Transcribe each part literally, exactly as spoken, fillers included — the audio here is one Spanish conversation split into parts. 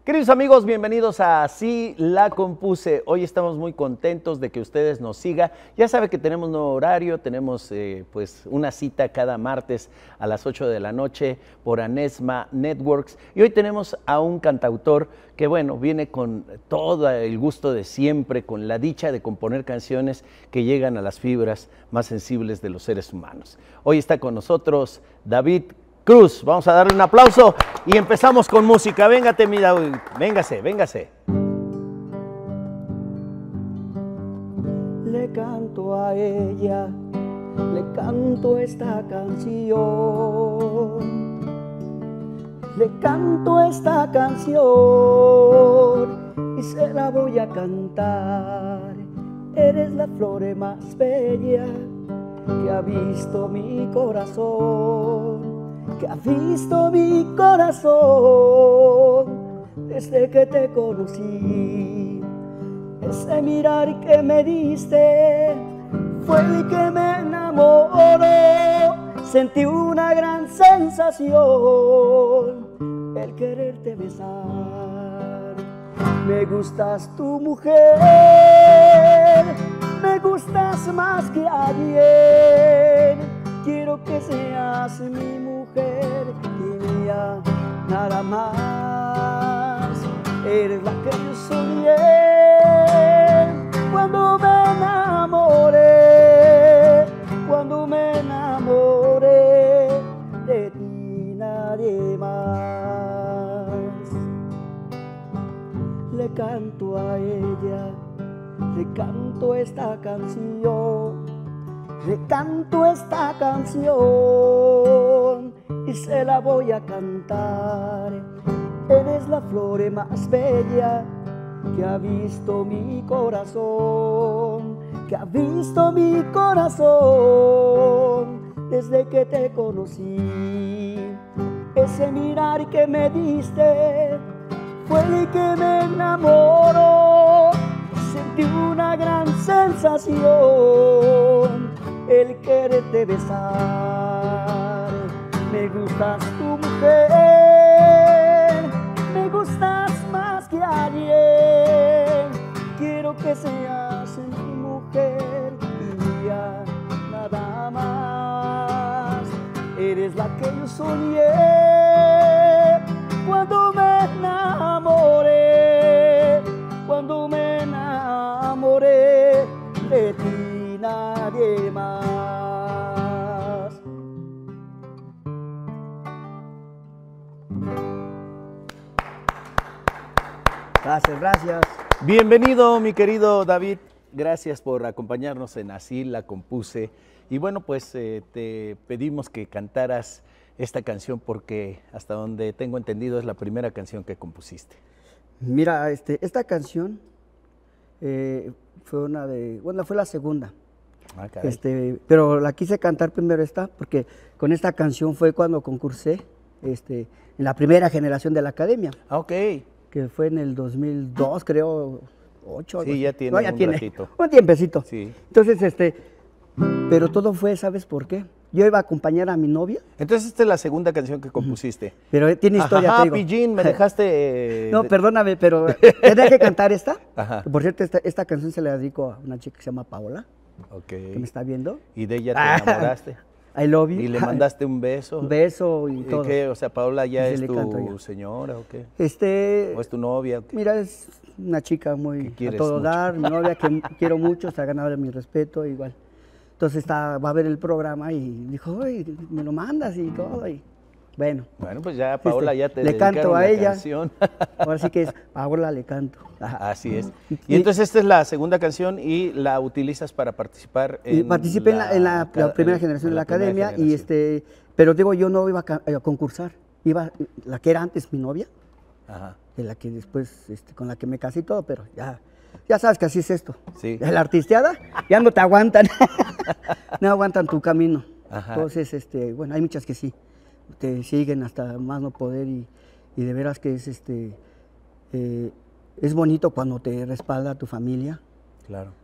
Queridos amigos, bienvenidos a Así la compuse. Hoy estamos muy contentos de que ustedes nos sigan. Ya sabe que tenemos nuevo horario, tenemos eh, pues una cita cada martes a las ocho de la noche por Anesma Networks. Y hoy tenemos a un cantautor que, bueno, viene con todo el gusto de siempre, con la dicha de componer canciones que llegan a las fibras más sensibles de los seres humanos. Hoy está con nosotros David Cruz. Vamos a darle un aplauso y empezamos con música. Véngate, mi David. Véngase, véngase. Le canto a ella, le canto esta canción. Le canto esta canción y se la voy a cantar. Eres la flor más bella que ha visto mi corazón, que ha visto mi corazón desde que te conocí. Ese mirar que me diste fue el que me enamoró. Sentí una gran sensación, el quererte besar. Me gustas tu mujer, me gustas más que ayer. Quiero que seas mi mujer y mía, nada más. Eres la que yo soñé cuando me enamoré, cuando me enamoré de ti, nadie más. Le canto a ella, le canto esta canción. Le canto esta canción y se la voy a cantar. Eres la flor más bella que ha visto mi corazón, que ha visto mi corazón desde que te conocí. Ese mirar que me diste fue el que me enamoró. Sentí una gran sensación, el quererte besar. Me gustas tu mujer, me gustas más que ayer. Quiero que seas mi mujer y mía, nada más. Eres la que yo soñé cuando me enamoré, cuando me enamoré de ti, nadie más. Gracias, gracias. Bienvenido, mi querido David. Gracias por acompañarnos en Así la compuse. Y bueno, pues eh, te pedimos que cantaras esta canción porque hasta donde tengo entendido es la primera canción que compusiste. Mira, este, esta canción eh, fue una de, bueno, fue la segunda. Ah, caray. Este, pero la quise cantar primero esta, porque con esta canción fue cuando concursé este, en la primera generación de la academia. Ah, ok. Que fue en el dos mil dos, creo, ocho. Sí, ya tiene no, ya un tiene ratito. Un tiempecito. Sí. Entonces, este, pero todo fue, ¿sabes por qué? Yo iba a acompañar a mi novia. Entonces esta es la segunda canción que compusiste. Pero tiene historia, Ajá, te digo. Pillín, me dejaste... eh, No, de- perdóname, pero tenía que cantar esta. Ajá. Por cierto, esta, esta canción se la dedico a una chica que se llama Paola, Ok. que me está viendo. Y de ella te Ah, enamoraste. I love you. Y le mandaste un beso. Un beso y ¿Y todo. qué? O sea, Paola ya Y se es le canto tu yo. señora o qué? Este, ¿O es tu novia? o qué? mira, es una chica Que muy a quieres todo mucho. dar, mi novia que quiero mucho, está ganada mi respeto, igual. Entonces está, va a ver el programa y dijo, oye, me lo mandas y todo. Y bueno, Bueno, pues ya Paola este, ya te le canto dedicaron a la ella. canción. Ahora sí que es Paola le canto. Ajá. Así es. Y- Y entonces esta es la segunda canción y la utilizas para participar en Y participé en la, en la- la primera en generación de la primera academia y generación. este, pero digo, yo no iba a, ca- a concursar, iba la que era antes mi novia, Ajá. de la que después, este, con la que me casé y todo, pero ya, ya sabes que así es esto. Sí. La artisteada ya no te aguantan, no aguantan tu camino. Ajá. Entonces, este, bueno, hay muchas que sí, te siguen hasta más no poder y, y de veras que es, este, eh, es bonito cuando te respalda tu familia. Claro.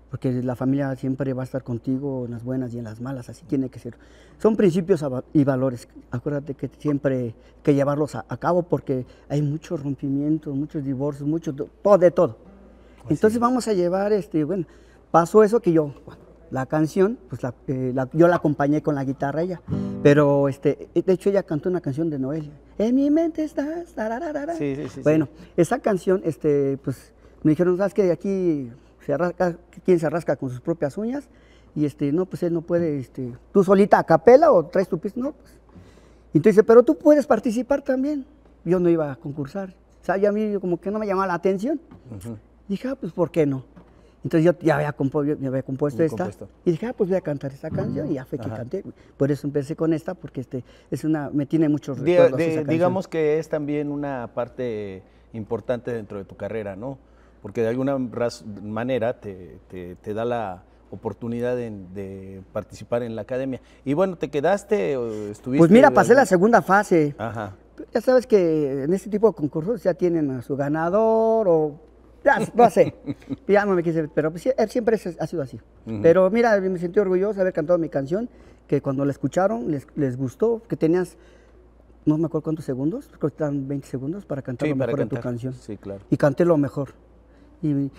porque la familia siempre va a estar contigo en las buenas y en las malas, así tiene que ser. Son principios y valores, acuérdate que siempre hay que llevarlos a, a cabo porque hay muchos rompimientos, muchos divorcios, muchos, todo de todo. Así Entonces es. vamos a llevar, este, bueno, pasó eso que yo, bueno, la canción, pues la, eh, la, yo la acompañé con la guitarra ella, pero este, de hecho ella cantó una canción de Noelia, en mi mente estás, tararara. Sí, sí, sí. Bueno, sí. esa canción, este, pues me dijeron, ¿sabes qué? Aquí se rasca, ¿quién se rasca con sus propias uñas? Y este, no, pues él no puede, este, tú solita a capela o traes tu pista, no, pues. Entonces dice, pero tú puedes participar también. Yo no iba a concursar, o sea, ya a mí como que no me llamaba la atención. Uh-huh. Dije, ah, pues ¿por qué no? Entonces yo ya había, compu yo había compuesto Muy esta compuesto. y dije, ah, pues voy a cantar esta canción y ya fue que Ajá. canté. Por eso empecé con esta porque este, es una, me tiene muchos recuerdos. De, de, digamos que es también una parte importante dentro de tu carrera, ¿no? Porque de alguna manera te, te, te da la oportunidad de, de participar en la academia. Y bueno, ¿te quedaste o estuviste? Pues mira, pasé la segunda fase. Ajá. Ya sabes que en este tipo de concursos ya tienen a su ganador o... Ya, no sé, ya no me quise, pero pues, siempre ha sido así. Uh-huh. Pero mira, me sentí orgulloso de haber cantado mi canción, que cuando la escucharon les, les gustó, que tenías, no me acuerdo cuántos segundos, creo que eran veinte segundos para cantar sí, lo mejor en tu canción. Sí, claro. Y canté lo mejor. Y, y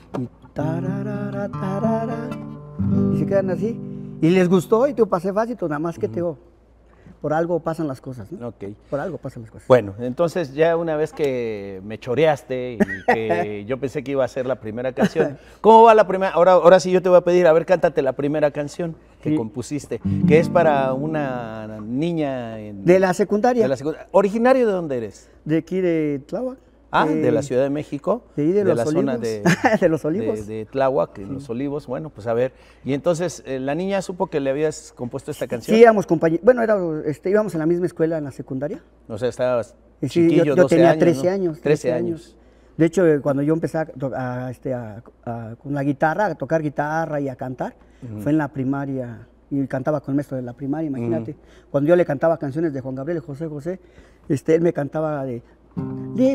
tararara, tarara, y se quedan así. Y les gustó y te pasé fácil, nada más que uh-huh. te digo. Por algo pasan las cosas, ¿no? Ok. Por algo pasan las cosas. Bueno, entonces ya una vez que me choreaste y que yo pensé que iba a ser la primera canción, ¿cómo va la primera? Ahora, ahora sí yo te voy a pedir, a ver, cántate la primera canción que sí. compusiste, que es para una niña... En, de la secundaria. De la secundaria. ¿Originario de dónde eres? De aquí de Tláhuac. Ah, de, de la Ciudad de México, de, ahí de, de los la olivos. zona de, de los olivos. De, de Tláhuac, en sí. los olivos, bueno, pues a ver. Y entonces, eh, ¿la niña supo que le habías compuesto esta canción? Sí, éramos compañeros, bueno, era, este, íbamos en la misma escuela en la secundaria. O sea, estabas sí, chiquillo, yo, yo doce tenía años, trece ¿no? años. trece años. De hecho, cuando yo empecé a, a, este, a, a, con la guitarra, a tocar guitarra y a cantar, uh-huh. fue en la primaria, y cantaba con el maestro de la primaria, imagínate. Uh-huh. Cuando yo le cantaba canciones de Juan Gabriel y José José, este, él me cantaba de... De,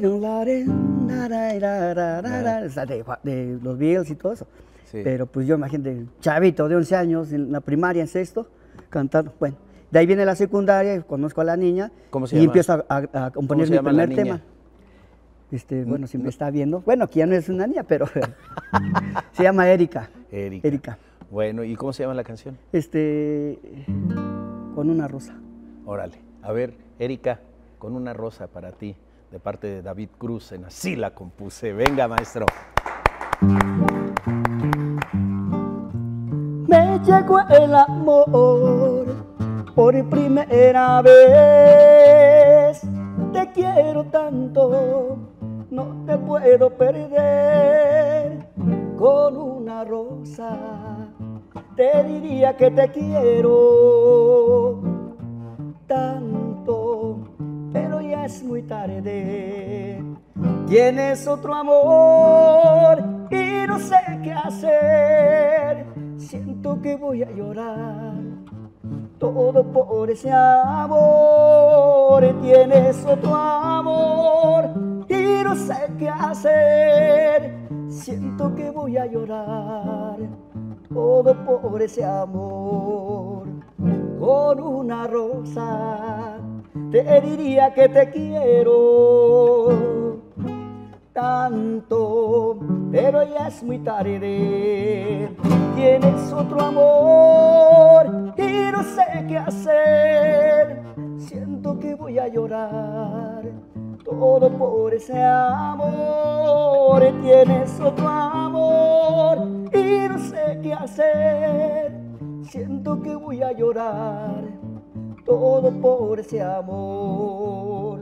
de los Beatles y todo eso. Sí. Pero pues yo imagínate, chavito de once años, en la primaria, en sexto, cantando. Bueno, de ahí viene la secundaria, conozco a la niña ¿Cómo se y llama? empiezo a, a, a componer mi primer tema. Este, bueno, si me está viendo, bueno, que ya no es una niña, pero se llama Erika. Erika. Erika. Bueno, ¿y cómo se llama la canción? Este, Con una rosa. Órale, a ver, Erika, Con una rosa para ti, de parte de David Cruz, en Así la compuse. Venga, maestro. Me llegó el amor por primera vez. Te quiero tanto, no te puedo perder. Con una rosa te diría que te quiero tanto, pero ya es muy tarde. Tienes otro amor y no sé qué hacer. Siento que voy a llorar, todo por ese amor. Tienes otro amor y no sé qué hacer. Siento que voy a llorar, todo por ese amor. Con una rosa te diría que te quiero tanto, pero ya es muy tarde. Tienes otro amor y no sé qué hacer. Siento que voy a llorar, todo por ese amor. Tienes otro amor y no sé qué hacer. Siento que voy a llorar, todo por ese amor.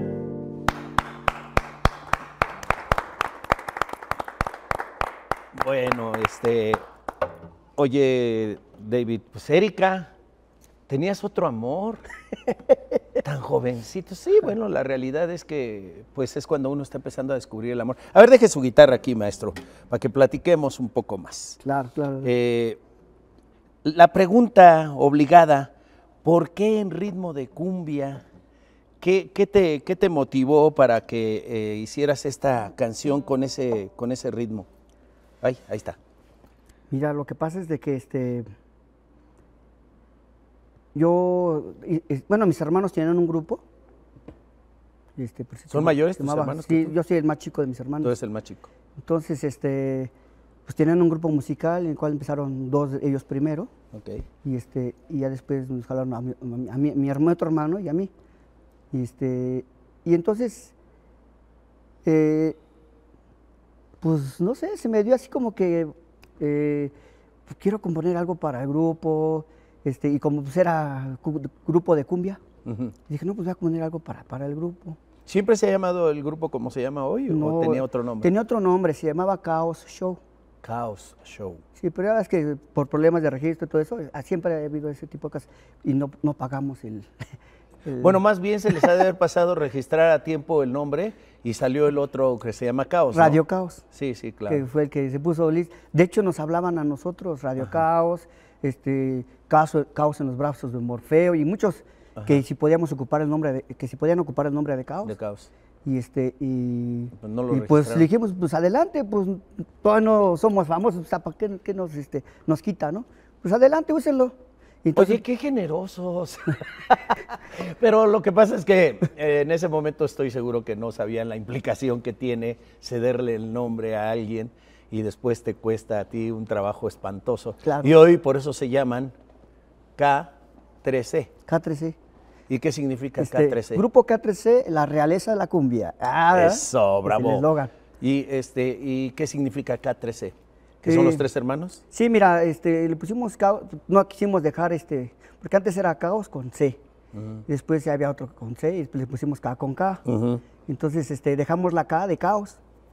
Bueno, este, oye, David, pues Erika, tenías otro amor, tan jovencito. Sí, bueno, la realidad es que, pues es cuando uno está empezando a descubrir el amor. A ver, deje su guitarra aquí, maestro, para que platiquemos un poco más. Claro, claro. Eh, la pregunta obligada, ¿por qué en ritmo de cumbia? ¿Qué, qué, te, qué te motivó para que eh, hicieras esta canción con ese, con ese ritmo? Ay, ahí está. Mira, lo que pasa es de que este, yo, y- y- bueno, mis hermanos tenían un grupo. Este, pues, se ¿Son llama- mayores se tus llamaba- hermanos que Sí, tú? yo soy el más chico de mis hermanos. Tú eres el más chico. Entonces, este, pues tenían un grupo musical en el cual empezaron dos de ellos primero. Ok. Y este y ya después nos jalaron a mi, a mi, a mi- mi hermano, otro hermano y a mí. Y este y entonces eh, pues no sé, se me dio así como que eh, pues, quiero componer algo para el grupo, este y como pues era cu- grupo de cumbia, Ujú. dije, no, pues voy a componer algo para, para el grupo. ¿Siempre se ha llamado el grupo como se llama hoy No, o tenía otro nombre? Tenía otro nombre, se llamaba Chaos Show. Chaos Show. Sí, pero ya es que por problemas de registro y todo eso, ah, siempre ha habido ese tipo de cosas y no, no pagamos el, el- Bueno, más bien se les ha de haber pasado registrar a tiempo el nombre y salió el otro que se llama Caos, ¿no? Radio Caos, Sí, sí, que claro. fue el que se puso listo. De hecho, nos hablaban a nosotros, Radio Caos, este, Caos, Caos en los brazos de Morfeo y muchos que si podíamos ocupar el nombre de, que si podían ocupar el nombre de Caos. De Caos. Y este y, Pues no lo y pues registraron. le dijimos, pues adelante, pues todavía no somos famosos, o sea, ¿para qué, qué nos este nos quita, no? Pues adelante, úsenlo. Y entonces, Oye, qué generosos. Pero lo que pasa es que eh, en ese momento estoy seguro que no sabían la implicación que tiene cederle el nombre a alguien y después te cuesta a ti un trabajo espantoso. Claro. Y hoy por eso se llaman K tres C. K tres C. ¿Y qué significa Este, K tres C? Grupo K tres C, la realeza de la cumbia. Ah, ¿verdad? Eso, Es bravo. el eslogan. ¿Y, este, ¿Y qué significa K tres C? ¿Que son Eh, los tres hermanos? Sí, mira, este, le pusimos caos, no quisimos dejar este, porque antes era caos con C, y después ya había otro con C, y después le pusimos K con K. Ujú. Entonces, este, dejamos la K de caos.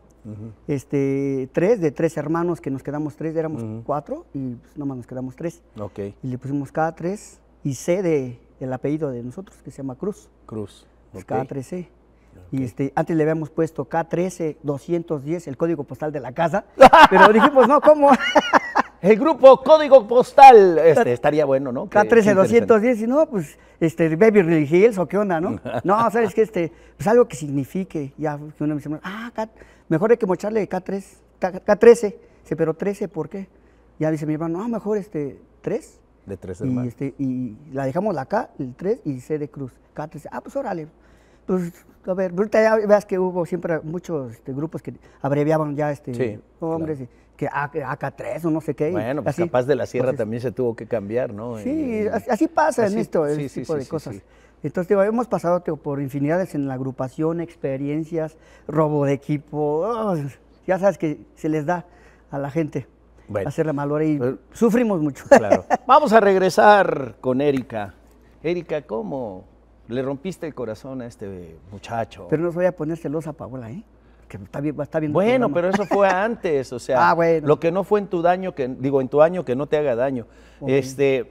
Este, tres, de tres hermanos, que nos quedamos tres, éramos cuatro, y pues, nomás nos quedamos tres. Ok, Y le pusimos K tres, y C de, el apellido de nosotros, que se llama Cruz, Cruz. es ok. K tres C. Y este, antes le habíamos puesto K trece doscientos diez, el código postal de la casa, pero dijimos, no, ¿cómo? El grupo Código Postal. Este, estaría bueno, ¿no? K Qué- trece qué doscientos diez, y no, pues, este, Beverly Hills, o qué onda, ¿no? No, ¿sabes qué? Este, pues algo que signifique, ya, que uno me dice, ah, K, mejor hay que mocharle K tres, K, K trece, dice, pero trece, ¿por qué? Ya dice mi hermano, no, mejor, este, tres, De tres y, hermanos. este, y la dejamos la K, el tres, y C de Cruz, K trece, ah, pues órale. Pues, a ver, ahorita ya veas que hubo siempre muchos este, grupos que abreviaban ya, este, Sí, nombres, y que A- AK tres o no sé qué. y Bueno, pues así. capaz de la Sierra Entonces, también se tuvo que cambiar, ¿no? Sí, Eh, así, así pasa en así- esto, sí, este sí, tipo sí, de sí, cosas. sí. Entonces, digo, hemos pasado digo, por infinidades en la agrupación, experiencias, robo de equipo, oh, ya sabes que se les da a la gente Bueno, hacer la malora y pero- sufrimos mucho. claro. Vamos a regresar con Erika. Erika, ¿cómo le rompiste el corazón a este muchacho? Pero no se vaya a poner celosa, Paola, ¿eh? Que está bien, está bien. Bueno, pero eso fue antes, o sea, Ah, bueno. lo que no fue en tu daño, que digo, en tu año que no te haga daño. Ok. Este,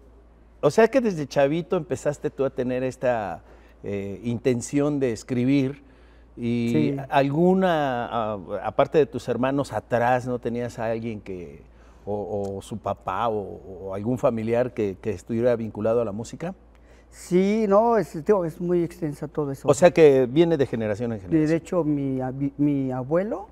o sea que desde chavito empezaste tú a tener esta eh, intención de escribir y Sí. alguna, a- aparte de tus hermanos atrás, ¿no tenías a alguien que, o, o su papá o, o algún familiar que, que estuviera vinculado a la música? Sí, no, es, digo, es muy extensa todo eso. O sea que viene de generación en De, generación. de hecho, mi, abi- mi abuelo,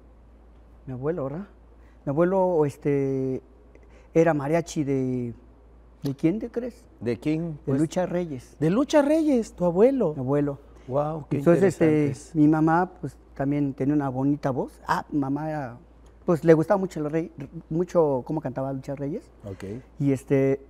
mi abuelo, ¿verdad? Mi abuelo este, era mariachi de, ¿de quién te crees? ¿De quién? De pues? Lucha Reyes, De Lucha Reyes, tu abuelo. mi abuelo. Wow, qué Entonces, este, interesantes. mi mamá, pues, también tenía una bonita voz. Ah, mamá era, pues, le gustaba mucho, el rey, mucho cómo cantaba Lucha Reyes. Ok. Y este,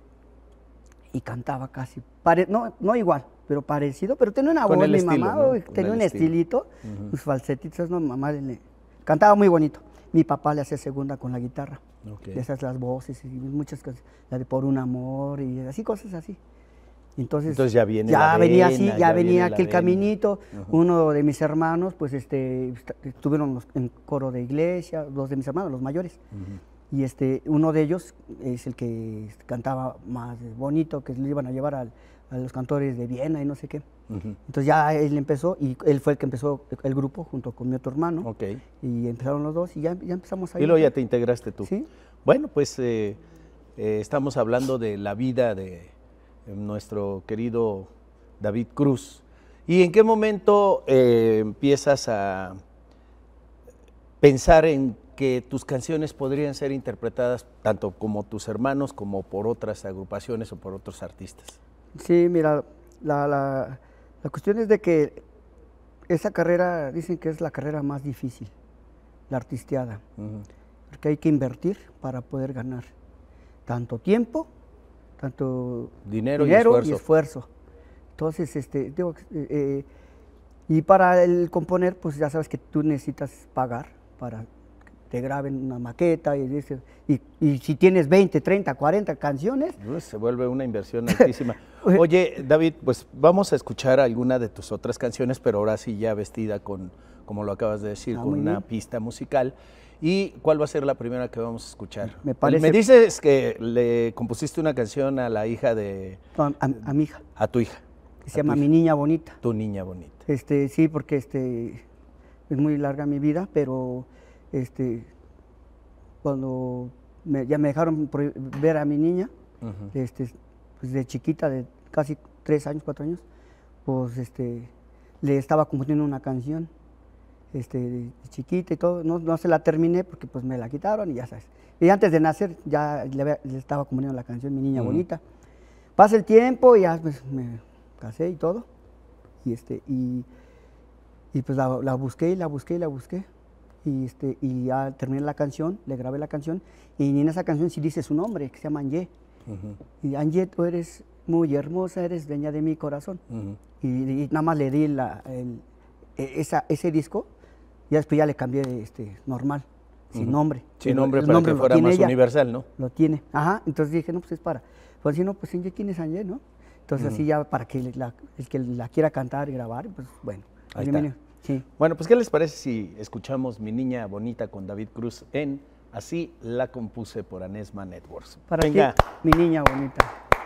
y cantaba casi, pare- no, no igual, pero parecido, pero tenía una Con voz, el mi estilo, mamá, ¿no? uy, Con tenía el un estilo. estilito, Ujú. sus falsetitos, no, mamá le, cantaba muy bonito. Mi papá le hacía segunda con la guitarra, Ok. y esas las voces y muchas cosas, la de Por un amor y así, cosas así. Entonces, Entonces ya viene ya la venía vena, así, ya, ya venía viene la aquel vena. caminito. Uno de mis hermanos, pues, este, est- estuvieron los- en coro de iglesia, dos de mis hermanos, los mayores. Y este, uno de ellos es el que cantaba más bonito, que le iban a llevar al- a los cantores de Viena y no sé qué. Ujú. Entonces ya él empezó, y él fue el que empezó el grupo junto con mi otro hermano. Ok. Y empezaron los dos y ya, ya empezamos a Y luego ya te integraste tú. Sí. Bueno, pues eh, eh, estamos hablando de la vida de eh, nuestro querido David Cruz. ¿Y en qué momento eh, empiezas a pensar en que tus canciones podrían ser interpretadas tanto como tus hermanos como por otras agrupaciones o por otros artistas? Sí, mira, la, la, la cuestión es de que esa carrera, dicen que es la carrera más difícil, la artisteada, uh-huh. porque hay que invertir para poder ganar tanto tiempo, tanto dinero, dinero y, esfuerzo. y esfuerzo. Entonces, este, digo, eh, y para el componer, pues ya sabes que tú necesitas pagar para que te graben una maqueta y, y, y si tienes veinte, treinta, cuarenta canciones. Se vuelve una inversión altísima. Oye, David, pues vamos a escuchar alguna de tus otras canciones, pero ahora sí ya vestida con, como lo acabas de decir, ah, con una bien. pista musical. ¿Y cuál va a ser la primera que vamos a escuchar? Me parece... Me dices que le compusiste una canción a la hija de... A, a, a mi hija. A tu hija. Que se llama Mi Niña Bonita. Tu Niña Bonita. Este, sí, porque este, es muy larga mi vida, pero este, cuando me, ya me dejaron ver a mi niña, uh-huh. este, pues de chiquita, de casi tres años, cuatro años, pues este, le estaba componiendo una canción, este, de chiquita y todo, no, no se la terminé porque pues me la quitaron y ya sabes. Y antes de nacer ya le, le estaba componiendo la canción Mi Niña uh-huh. Bonita. Pasa el tiempo y ya pues, me casé y todo, y, este, y, y pues la, la busqué y la busqué y la busqué, y, este, y ya terminé la canción, le grabé la canción, y en esa canción sí dice su nombre, que se llama Angie. Uh-huh. Y Angie, tú eres muy hermosa, eres dueña de mi corazón. Uh-huh. y, y nada más le di la, el, esa, ese disco, y después ya le cambié este, normal, sin uh-huh. nombre. Sin nombre, el, para nombre que fuera más ella, universal, ¿no? Lo tiene, ajá, entonces dije, no, pues es para. Pues si no, pues Angie, ¿quién es Angie, no? Entonces uh-huh. así ya para que la, el que la quiera cantar y grabar, pues bueno. Ahí está. Sí. Bueno, pues ¿qué les parece si escuchamos Mi Niña Bonita con David Cruz en Así la compuse por Anesma Networks? Para Venga. Ti, Mi Niña Bonita.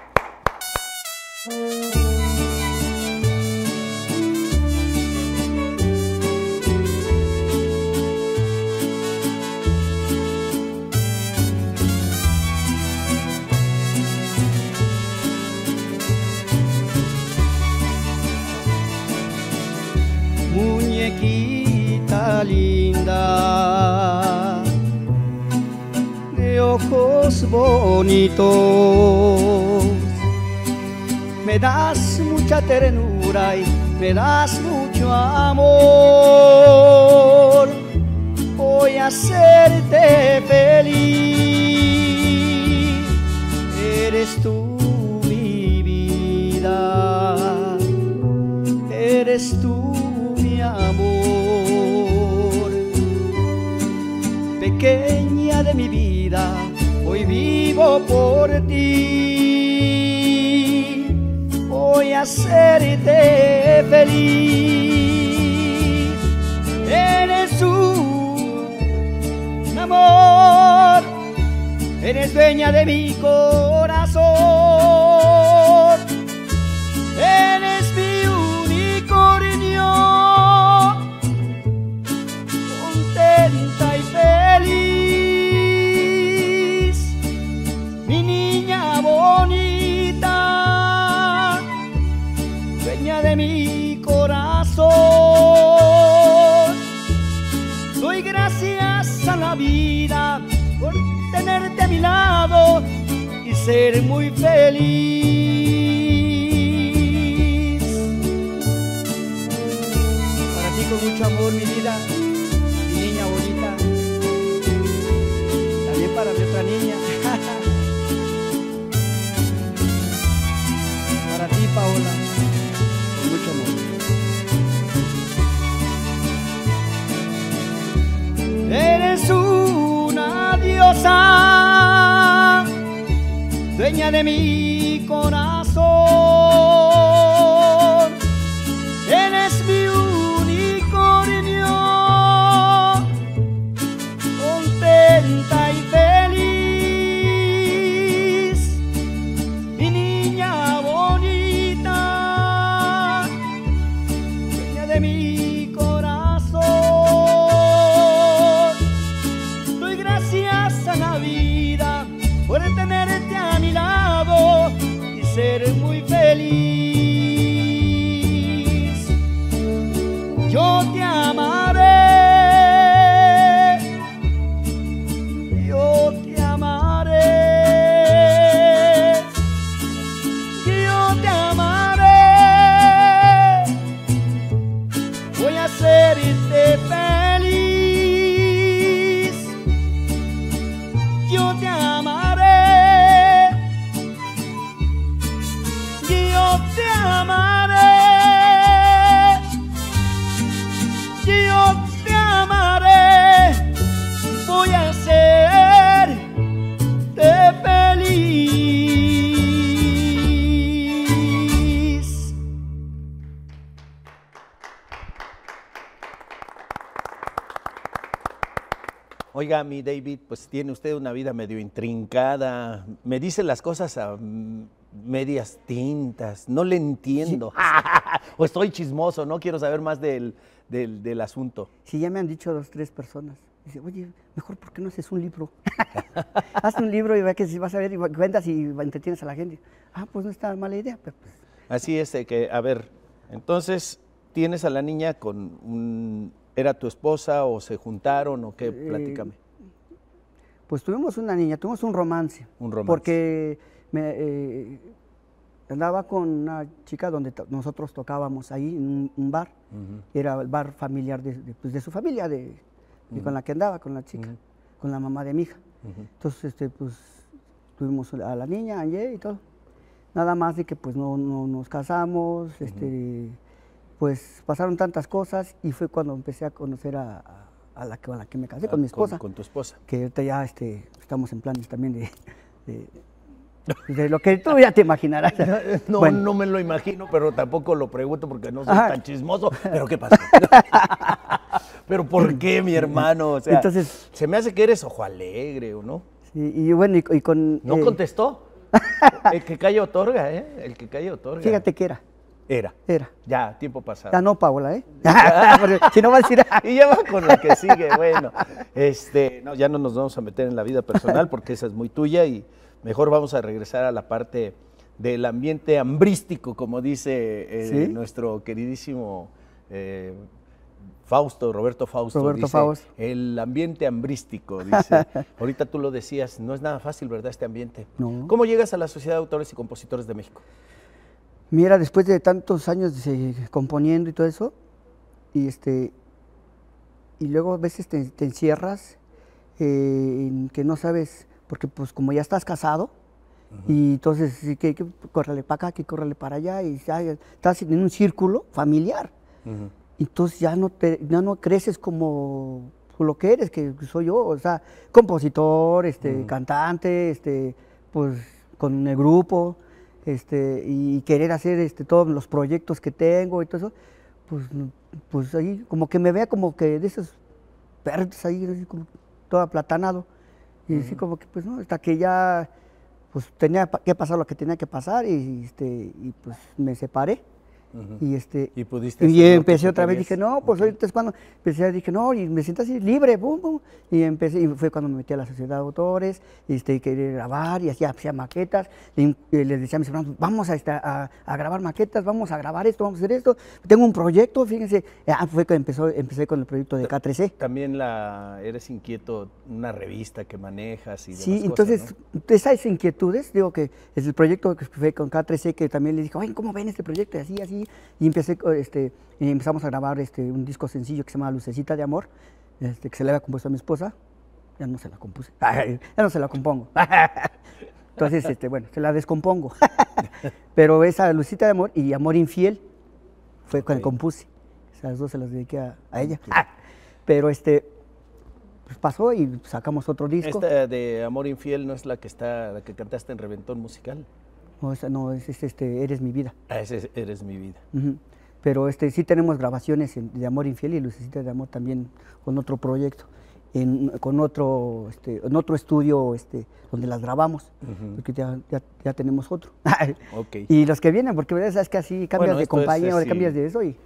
Muñequita linda, de ojos bonitos, me das mucha ternura y me das mucho amor. Voy a hacerte feliz, eres tú mi vida, eres tú amor, pequeña de mi vida, hoy vivo por ti. Voy a hacerte feliz, eres un amor, eres dueña de mi corazón, eres mi unicornio, contenta y feliz, mi niña bonita, dueña de mi corazón. Doy gracias a la vida por tenerte a mi lado y ser muy feliz. Para ti con mucho amor, mi vida, mi niña bonita, también para mi otra niña. Para ti, Paola, con mucho amor. Eres una diosa, dueña de mi corazón, eres mi unicornio, contenta y feliz, mi niña bonita, dueña de mi corazón. Doy gracias a la vida por tenerte a mi lado y ser muy feliz. Oiga, mi David, pues tiene usted una vida medio intrincada. Me dice las cosas a mm, medias tintas. No le entiendo. O estoy chismoso, no quiero saber más del, del, del asunto. Sí, ya me han dicho dos, tres personas. Dice, oye, mejor ¿por qué no haces un libro? Haz un libro y ve que si vas a ver y cuentas y entretienes a la gente. Ah, pues no está mala idea. Pero pues. Así es, eh, que, a ver, entonces tienes a la niña con un... ¿Era tu esposa o se juntaron o qué? Platícame. Eh, pues tuvimos una niña, tuvimos un romance. Un romance. Porque me, eh, andaba con una chica donde nosotros tocábamos ahí en un, un bar. Uh-huh. Era el bar familiar de, de, pues de su familia, de, uh-huh. con la que andaba, con la chica, uh-huh. con la mamá de mi hija. Uh-huh. Entonces, este, pues tuvimos a la niña, Angie y todo. Nada más de que pues no, no nos casamos, uh-huh. este... pues pasaron tantas cosas y fue cuando empecé a conocer a, a, a, la, que, a la que me casé, ah, con mi esposa. Con, con tu esposa. Que ahorita ya este, estamos en planes también de, de, de lo que tú ya te imaginarás. No, bueno. No me lo imagino, pero tampoco lo pregunto porque no soy Ajá. tan chismoso. ¿Pero qué pasó? ¿Pero por qué, mi hermano? O sea, entonces, se me hace que eres ojo alegre, ¿o no? Sí, y bueno, y, y con... ¿No eh, contestó? El que calla otorga, ¿eh? El que calla otorga. Fíjate que era. Era. Era. Ya, tiempo pasado. Ya no, Paola, ¿eh? Si no va a decir... Y ya va con la que sigue, bueno. Este, no, ya no nos vamos a meter en la vida personal porque esa es muy tuya y mejor vamos a regresar a la parte del ambiente hambrístico, como dice eh, ¿Sí? nuestro queridísimo eh, Fausto, Roberto Fausto. Roberto dice, Fausto. El ambiente hambrístico, dice. Ahorita tú lo decías, no es nada fácil, ¿verdad, este ambiente? No. ¿Cómo llegas a la Sociedad de Autores y Compositores de México? Mira, después de tantos años de, componiendo y todo eso, y este y luego a veces te, te encierras eh, en que no sabes, porque pues como ya estás casado, uh-huh. y entonces sí, que, que córrele para acá, que córrele para allá, y ya, ya estás en un círculo familiar. Uh-huh. Entonces ya no, te, ya no creces como lo que eres, que soy yo, o sea, compositor, este, uh-huh. cantante, este, pues con el grupo. Este, y querer hacer este, todos los proyectos que tengo y todo eso, pues, pues ahí como que me vea como que de esos verdes ahí, así como todo aplatanado. Y uh-huh. así como que pues no, hasta que ya pues tenía que pasar lo que tenía que pasar y, este, y pues me separé. Uh-huh. Y este y, pudiste y empecé otra vez, dije, no, pues okay. ahorita es cuando empecé, dije, no, y me siento así libre, boom, boom, y empecé, y fue cuando me metí a la Sociedad de Autores, y este, quería grabar, y hacía, hacía maquetas, y, y les decía a mis hermanos, vamos a, a, a grabar maquetas, vamos a grabar esto, vamos a hacer esto, tengo un proyecto, fíjense, ah, fue que empezó, empecé con el proyecto de K tres C. También la, eres inquieto, una revista que manejas y demás Sí, entonces, cosas, ¿no? Esas inquietudes, digo que es el proyecto que fue con K tres C, que también les dije, oye, ¿cómo ven este proyecto? Y así, así, y empecé, este, y empezamos a grabar este, un disco sencillo que se llama Lucecita de Amor, este, que se le había compuesto a mi esposa, ya no se la compuse, ya no se la compongo, entonces, este, bueno, se la descompongo, pero esa Lucecita de Amor y Amor Infiel fue okay. cuando compuse, esas dos se las dediqué a, a ella, okay. pero este, pues pasó y sacamos otro disco. ¿Esta de Amor Infiel no es la que está, la que cantaste en Reventón Musical? No, esa no, es, es este, Eres mi vida. Ah, ese es Eres mi vida. Uh-huh. Pero este, sí tenemos grabaciones en, de Amor Infiel y Lucecita de Amor también con otro proyecto, en, con otro, este, en otro estudio este, donde las grabamos, uh-huh. porque ya, ya, ya tenemos otro. Okay. Y los que vienen, porque sabes que así cambias bueno, de compañía o sí. cambias de eso y...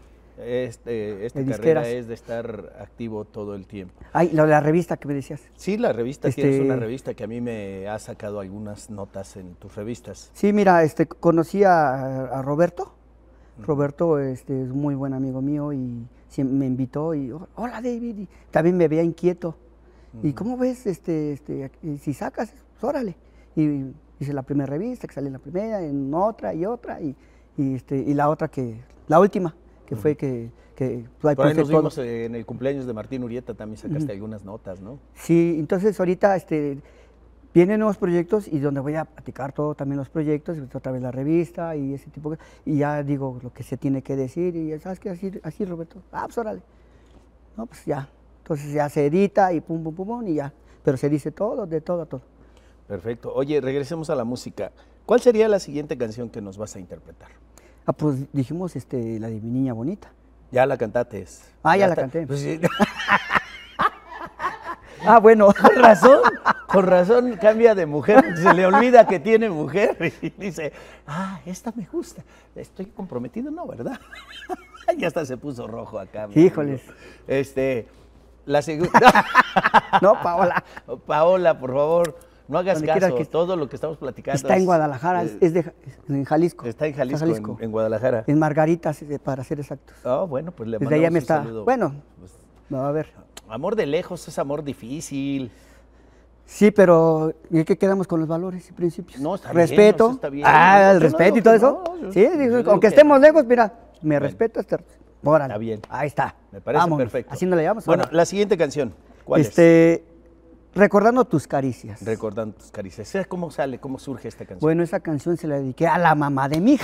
Este, esta carrera es de estar activo todo el tiempo. Ay, la, la revista que me decías. Sí, la revista, este... tienes una revista que a mí me ha sacado algunas notas en tus revistas. Sí, mira, este, conocí a, a Roberto, uh-huh. Roberto este, es muy buen amigo mío y me invitó y, hola David, y también me veía inquieto. Uh-huh. ¿Y cómo ves, este, este, si sacas, pues, órale? Y hice la primera revista, que sale en la primera, en otra y otra, y, y, este, y la otra que, la última, que fue que... que pues, Por ahí nos vimos todo. En el cumpleaños de Martín Urieta, también sacaste uh-huh. algunas notas, ¿no? Sí, entonces ahorita este, vienen nuevos proyectos y donde voy a platicar todo, también los proyectos, y otra vez la revista y ese tipo de cosas, y ya digo lo que se tiene que decir, y ¿sabes qué? Así, así Roberto, ah, pues órale. No, pues ya, entonces ya se edita y pum, pum, pum, pum, y ya, pero se dice todo, de todo a todo. Perfecto. Oye, regresemos a la música. ¿Cuál sería la siguiente canción que nos vas a interpretar? Ah, pues dijimos este, la de Mi Niña Bonita. Ya la cantaste. Ah, ya, ya la está. canté. Pues, sí. Ah, bueno. Con razón, con razón cambia de mujer, se le olvida que tiene mujer y dice, ah, esta me gusta, estoy comprometido, no, ¿verdad? Y hasta se puso rojo acá. Híjoles. Amigo. Este, la segunda. No, Paola. Paola, por favor, no hagas Donde caso, que todo lo que estamos platicando. Está en Guadalajara, eh, es de, en Jalisco. Está en Jalisco, Está Jalisco. En, en Guadalajara. En Margaritas, para ser exactos. Ah, oh, bueno, pues le Desde allá mandamos me un está. saludo. Bueno, Pues, no, a ver. amor de lejos es amor difícil. Sí, pero ¿y qué quedamos con los valores y principios? No, está respeto. bien, o sea, está bien. Ah, Yo el no respeto digo y todo que eso. no, yo- sí, yo digo, digo aunque que- estemos lejos, mira, me Bueno. respeto este. Órale. Está bien. Ahí está. Me parece Vámonos. perfecto. Así no le llamamos. Bueno, ahora. la siguiente canción, ¿cuál este, recordando tus caricias. es? Recordando tus caricias. ¿Cómo sale, cómo surge esta canción? Bueno, esa canción se la dediqué a la mamá de mi hija.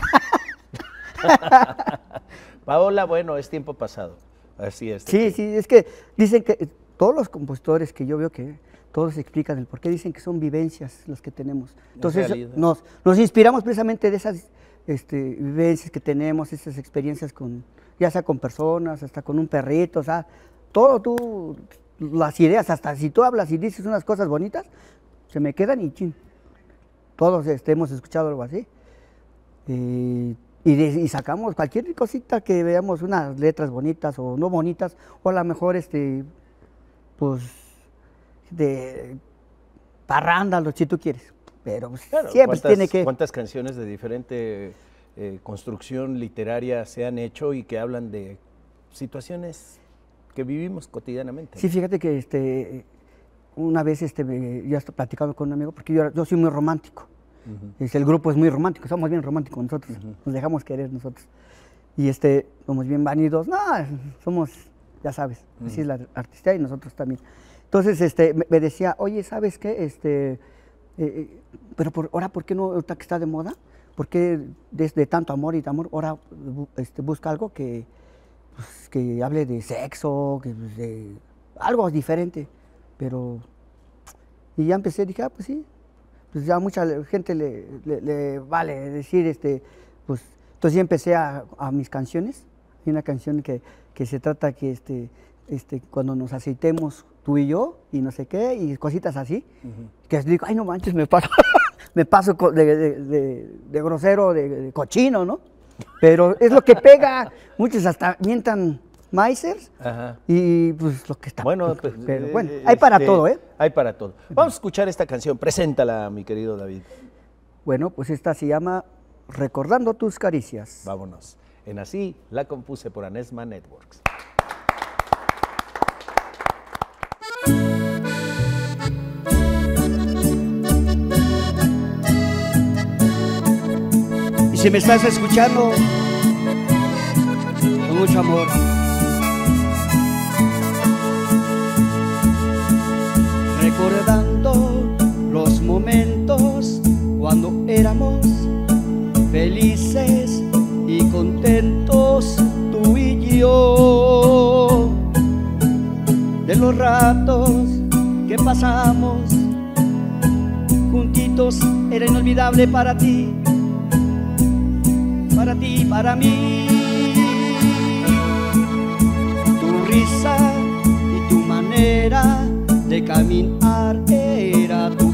Paola, bueno, es tiempo pasado. Así es. Sí, sí, es que dicen que todos los compositores que yo veo que todos explican el por qué, dicen que son vivencias las que tenemos. Entonces realidad. nos, nos inspiramos precisamente de esas este, vivencias que tenemos, esas experiencias con, ya sea con personas, hasta con un perrito, o sea, todo tú, las ideas, hasta si tú hablas y dices unas cosas bonitas, se me quedan y chin. Todos este, hemos escuchado algo así. Eh, y, de- y sacamos cualquier cosita que veamos, unas letras bonitas o no bonitas, o a lo mejor, este, pues, de parrándalos si tú quieres. Pero pues, Claro, siempre ¿cuántas- tiene que... ¿Cuántas canciones de diferente eh, construcción literaria se han hecho y que hablan de situaciones que vivimos cotidianamente? Sí, fíjate que este, una vez este, me- yo estaba platicando con un amigo, porque yo, yo soy muy romántico. Ujú. Es, el grupo es muy romántico, somos bien románticos nosotros, nos dejamos querer nosotros. Y este, somos bien vanidos, no, somos, ya sabes, así es la artista y nosotros también. Entonces este, me, me decía, oye, ¿sabes qué? Este, eh, eh, pero por, ahora, ¿por qué no, ahorita que está de moda? ¿Por qué desde tanto amor y de amor, ahora bu- este, busca algo que, pues, que hable de sexo, que, pues, de algo diferente? Pero, y ya empecé, dije, ah, pues sí, pues ya mucha le- gente le, le- le vale decir, este, pues, entonces ya empecé a, a mis canciones. Hay una canción que, que se trata que, este, este, cuando nos aceitemos tú y yo, y no sé qué, y cositas así, que digo, ay, no manches, me paso, me paso co- de, de- de- de grosero, de, de cochino, ¿no? Pero es lo que pega, muchos hasta mientan maicers, Ajá. y pues lo que está. Bueno, pues, pero eh, bueno, hay para este, todo, ¿eh? Hay para todo. Vamos a escuchar esta canción. Preséntala, mi querido David. Bueno, pues esta se llama Recordando tus caricias. Vámonos. En Así la compuse por Anesma Networks. Y si me estás escuchando, con mucho amor. Recordando los momentos cuando éramos felices y contentos tú y yo. De los ratos que pasamos juntitos era inolvidable para ti, para ti, para mí. Tu risa y tu manera de caminar era tu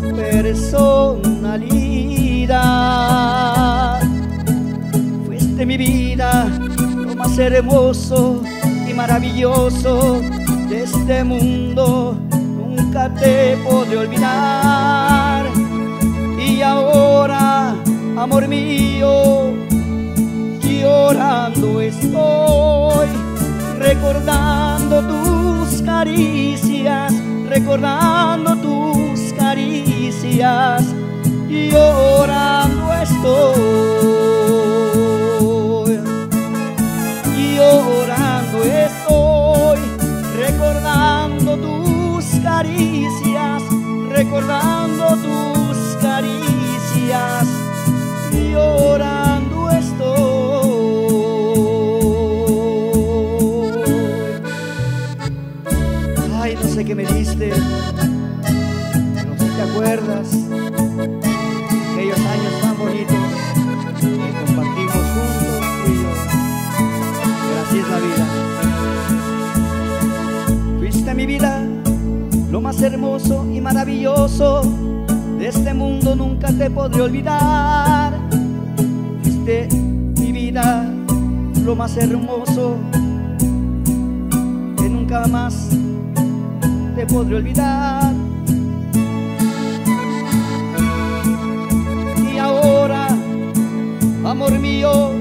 personalidad. Fuiste mi vida, lo más hermoso y maravilloso de este mundo. Nunca te podré olvidar. Y ahora, amor mío, llorando estoy, recordando tus caricias, recordando tus caricias, llorando estoy, llorando estoy, recordando tus caricias, recordando tus caricias, llorando estoy. Ay, no sé qué me diste, pero si te acuerdas aquellos años tan bonitos que compartimos juntos tú y yo. Pero así es la vida. Fuiste mi vida, lo más más hermoso y maravilloso de este mundo nunca te podré olvidar. Fuiste mi vida, lo más hermoso que nunca más te podré olvidar. Y ahora, amor mío,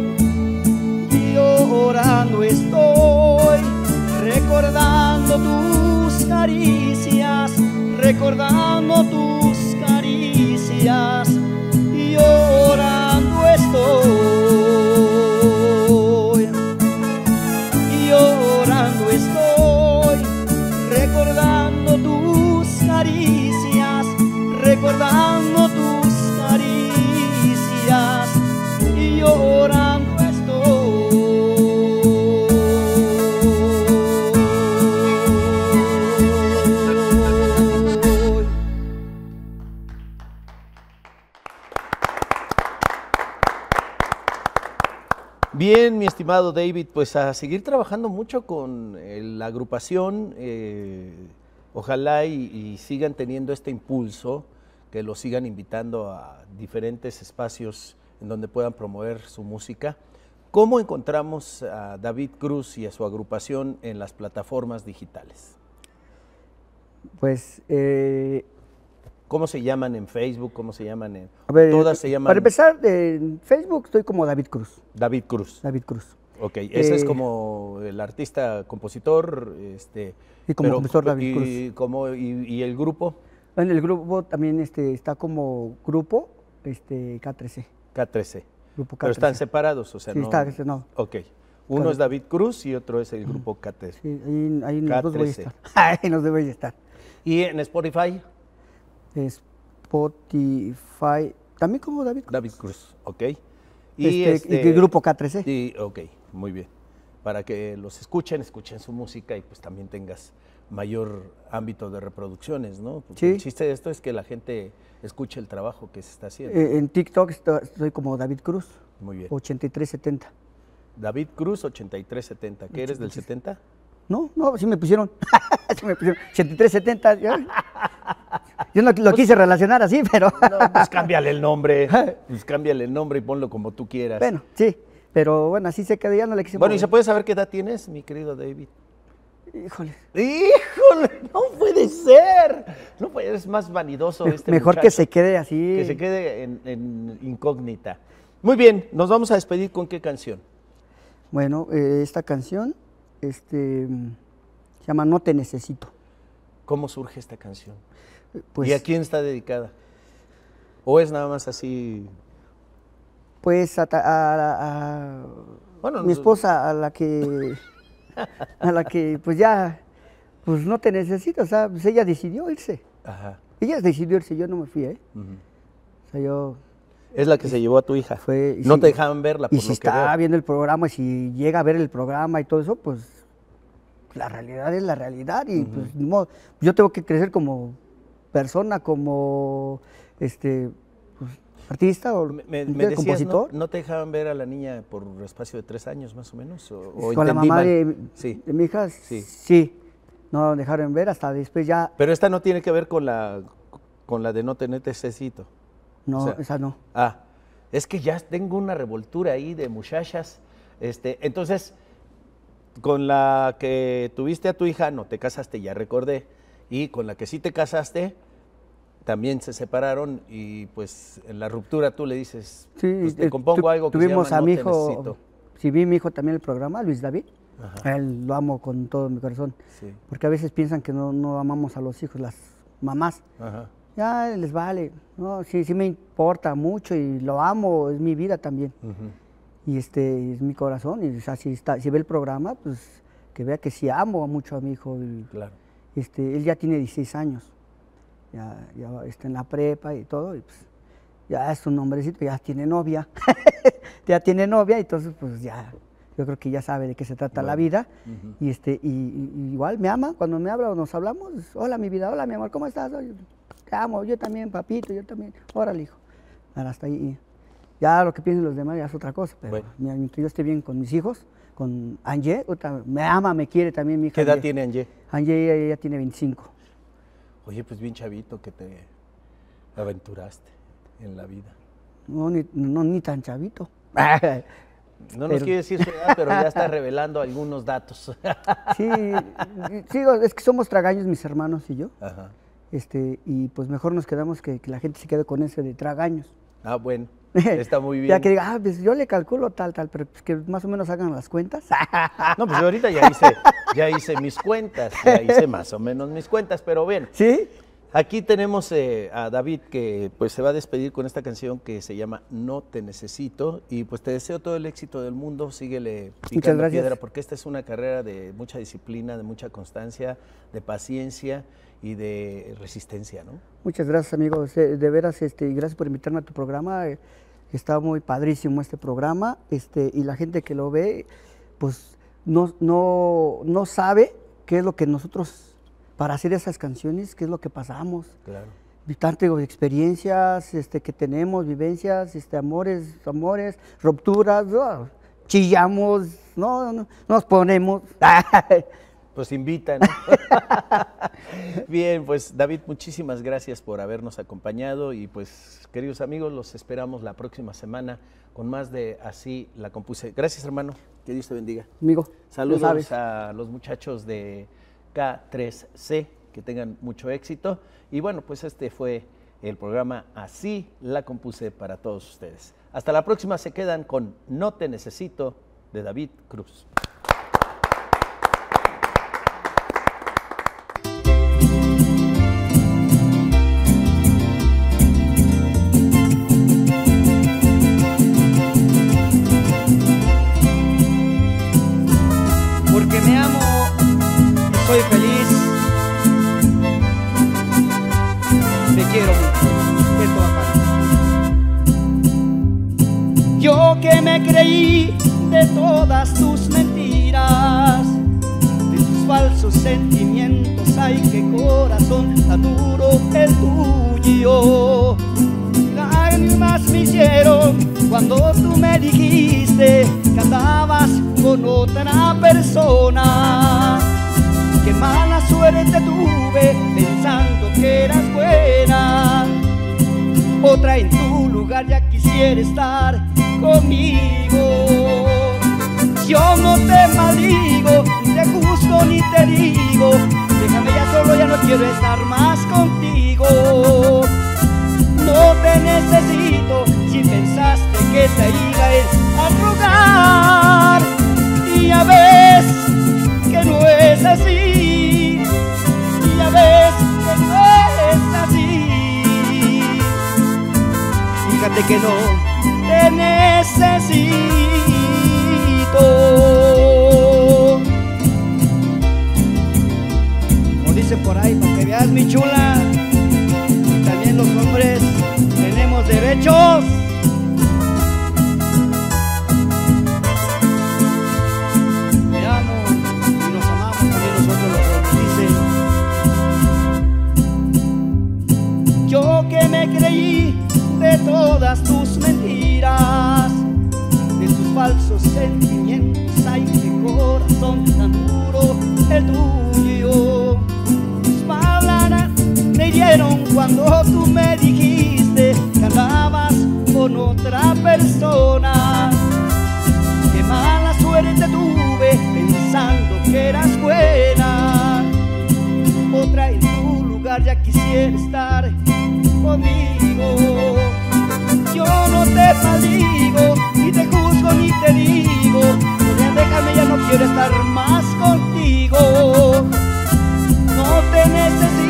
llorando estoy, recordando tus caricias, recordando tus caricias, y llorando estoy, y llorando estoy, recordando tus caricias, recordando tus caricias, y llorando estoy. Bien, mi estimado David, pues a seguir trabajando mucho con eh, la agrupación, eh, ojalá y, y sigan teniendo este impulso, que lo sigan invitando a diferentes espacios en donde puedan promover su música. ¿Cómo encontramos a David Cruz y a su agrupación en las plataformas digitales? Pues... Eh, ¿Cómo se llaman en Facebook? ¿Cómo se llaman en...? A ver, todas se llaman... Para empezar, en Facebook estoy como David Cruz. David Cruz. David Cruz. Ok, ese eh, es como el artista, compositor, este... Y como pero, compositor David y, Cruz. Como, y, ¿Y el grupo? En el grupo también este, está como grupo este, K tres C. K tres C. Grupo K Pero tres C. están separados, o sea, Sí, no... está, no. Ok. Uno Claro. es David Cruz y otro es el grupo K tres C. Sí, ahí, ahí en los dos voy a K tres C. estar. Ahí nos voy a estar. ¿Y en Spotify? Spotify, también como David Cruz. David Cruz, ok. Y este, este, el grupo K tres C. Y, ok, muy bien. Para que los escuchen, escuchen su música y pues también tengas mayor ámbito de reproducciones, ¿no? Porque Sí. el chiste de esto es que la gente escuche el trabajo que se está haciendo. Eh, en TikTok estoy, estoy como David Cruz, Muy bien. ochenta y tres setenta. David Cruz, ochenta y tres setenta. ¿Qué eres del setenta? No, no, sí me pusieron. Sí me pusieron ochenta y tres setenta. Yo, yo no lo quise relacionar así, pero. No, pues cámbiale el nombre. Pues cámbiale el nombre y ponlo como tú quieras. Bueno, sí, pero bueno, así se quedó, ya no le quise Bueno, ¿y mover. se puede saber qué edad tienes, mi querido David? Híjole. ¡Híjole! ¡No puede ser! No puede, es más vanidoso este Mejor muchacho. que se quede así. Que se quede en, en incógnita. Muy bien, nos vamos a despedir con qué canción. Bueno, eh, esta canción este, se llama No te necesito. ¿Cómo surge esta canción? Pues, ¿Y a quién está dedicada? ¿O es nada más así? Pues a, ta- a- a- Bueno, mi no- esposa, a la que, a la que pues ya, pues no te necesito, o sea, pues ella decidió irse. Ajá. Ella decidió irse, yo no me fui, ¿eh? Ujú. O sea, yo Es la que se llevó a tu hija. fue... y No si- te dejaban verla, por Y lo si que está veo. viendo el programa, y si llega a ver el programa y todo eso, pues la realidad es la realidad y pues ni modo, yo tengo que crecer como persona, como este pues, artista o Me, me- ¿entiendes? me decías, ¿no? compositor. ¿no te dejaban ver a la niña por espacio de tres años más o menos? ¿O, o Con la entendí mamá mal? de, Sí. de mi hija, Sí. sí. No dejaron ver hasta después ya, Pero esta no tiene que ver con la, con la de no te necesito. no, O sea, esa no. Ah, es que ya tengo una revoltura ahí de muchachas. Este, entonces, con la que tuviste a tu hija, no te casaste, ya recordé. Y con la que sí te casaste, también se separaron y pues en la ruptura tú le dices, Sí, pues, te eh, compongo tu- algo que se tuvimos llama a No mi te hijo, necesito. sí vi a mi hijo también el programa, Luis David. Ajá. A él lo amo con todo mi corazón. Sí. Porque a veces piensan que no, no amamos a los hijos, las mamás. Ajá. Ya les vale. No, sí, sí me importa mucho y lo amo, es mi vida también. Ujú. Y este es mi corazón. Y o sea, si, está, si ve el programa, pues que vea que sí amo mucho a mi hijo. Y, Claro. este, él ya tiene dieciséis años. Ya, ya está en la prepa y todo. Y pues ya es un hombrecito, ya tiene novia. Ya tiene novia, entonces pues ya, yo creo que ya sabe de qué se trata la Bueno. vida. Ujú. Y, este, y, y- y igual me ama, cuando me habla o nos hablamos, hola mi vida, hola mi amor, ¿cómo estás? Oye, te amo, yo también, papito, yo también, órale hijo. Ahora hasta ahí. Ya lo que piensen los demás ya es otra cosa, pero Bueno. mientras yo esté bien con mis hijos, con Angie, otra- me ama, me quiere también mi hija. ¿Qué edad Angie. tiene Angie? Angie ella, ella tiene veinticinco. Oye, pues bien chavito que te aventuraste en la vida. No, ni, no, ni tan chavito. No nos quiere decir su edad, pero ya está revelando algunos datos. Sí, sí, es que somos tragaños mis hermanos y yo. Ajá. Este, y pues mejor nos quedamos que, que la gente se quede con ese de tragaños. Ah, bueno, está muy bien. Ya que diga, ah, pues yo le calculo tal, tal, pero pues que más o menos hagan las cuentas. No, pues yo ahorita ya hice, ya hice mis cuentas, ya hice más o menos mis cuentas, pero bien. ¿Sí? Aquí tenemos eh, a David que pues se va a despedir con esta canción que se llama No te necesito y pues te deseo todo el éxito del mundo, síguele picando piedra porque esta es una carrera de mucha disciplina, de mucha constancia, de paciencia y de resistencia, ¿no? Muchas gracias, amigos, de, de veras, este, y gracias por invitarme a tu programa, eh, está muy padrísimo este programa, este, y la gente que lo ve, pues no, no, no sabe qué es lo que nosotros... para hacer esas canciones, qué es lo que pasamos. Claro. Tanto de experiencias este, que tenemos, vivencias, este, amores, amores, rupturas, oh, chillamos, no, no, nos ponemos. Pues invitan. Bien, pues David, muchísimas gracias por habernos acompañado y pues queridos amigos, los esperamos la próxima semana con más de Así la compuse. Gracias, hermano, que Dios te bendiga. Amigo, saludos a los muchachos de K tres C, que tengan mucho éxito. Y bueno, pues este fue el programa Así la compuse para todos ustedes. Hasta la próxima, se quedan con No te necesito de David Cruz. Porque me amo, soy feliz, te quiero mucho, esto va para ti. Yo que me creí de todas tus mentiras, de tus falsos sentimientos, ay qué corazón tan duro el tuyo. Lágrimas me hicieron cuando tú me dijiste que andabas con otra persona. Qué mala suerte tuve pensando que eras buena. Otra en tu lugar ya quisiera estar conmigo. Yo no te maldigo, ni te juzgo ni te digo, déjame ya solo, ya no quiero estar más contigo. No te necesito si pensaste que te iba a rogar. Y ya ves que no es así, y ya ves que no es así. Fíjate que no te necesito. Como dicen por ahí, para que veas mi chula, también los hombres tenemos derechos. Me amo y nos amamos también nosotros los hombres. Dice, yo que me creí de todas tus mentiras, de tus falsos sentimientos, ay qué corazón tan duro el tuyo. Tus palabras me hirieron cuando tú me dijiste que andabas con otra persona. Qué mala suerte tuve pensando que eras buena. Otra en tu lugar ya quisiera estar conmigo. Yo no te maldigo, ni te juzgo ni te digo, ya déjame, ya no quiero estar más contigo. No te necesito